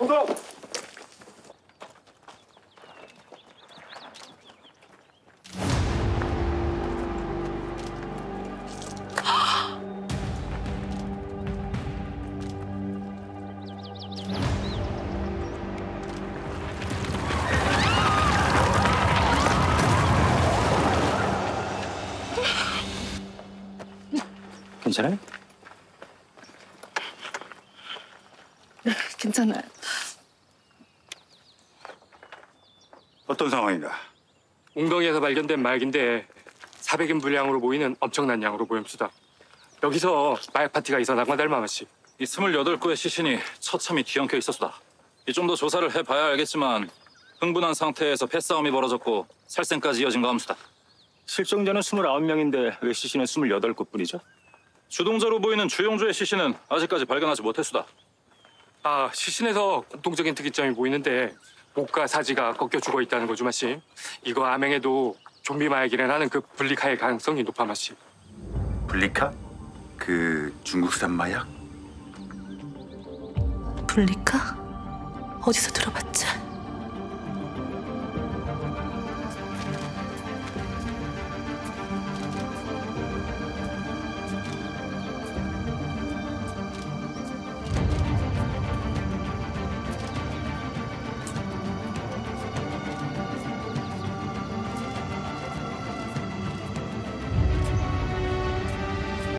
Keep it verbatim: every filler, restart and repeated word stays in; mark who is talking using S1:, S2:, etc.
S1: 동동! 괜찮아요?
S2: 네, 괜찮아요.
S1: 어떤 상황인가?
S3: 웅덩이에서 발견된 마약인데 사백 인 분량으로 모이는 엄청난 양으로 보임수다. 여기서 마약 파티가 있어난 건 닮아마씨.
S4: 이 스물여덟 구의 시신이 처참히 뒤엉켜 있었수다. 이 좀 더 조사를 해봐야 알겠지만 흥분한 상태에서 패싸움이 벌어졌고 살생까지 이어진 거 함수다.
S1: 실종자는 스물아홉 명인데 왜 시신은 스물여덟 구뿐이죠?
S4: 주동자로 보이는 주용주의 시신은 아직까지 발견하지 못했수다.
S3: 아, 시신에서 공통적인 특이점이 보이는데 목과 사지가 꺾여 죽어 있다는 거죠, 마씨. 이거 암행에도 좀비 마약이라는 그 블리카의 가능성이 높아, 마씨.
S5: 블리카? 그 중국산 마약?
S2: 블리카? 어디서 들어봤지?